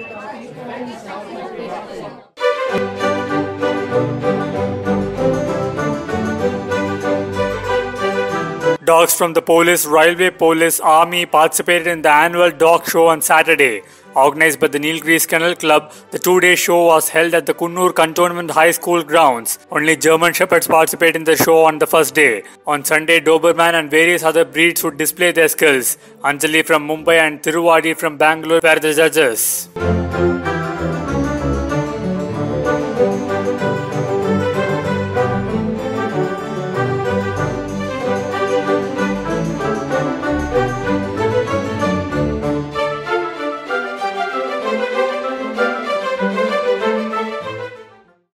Dogs from the police, railway police, army participated in the annual dog show on Saturday. Organized by the Nilgiris Kennel Club, the two-day show was held at the Coonoor Cantonment High School grounds. Only German Shepherds participate in the show on the first day. On Sunday, Doberman and various other breeds would display their skills. Anjali from Mumbai and Tiruvadi from Bangalore were the judges.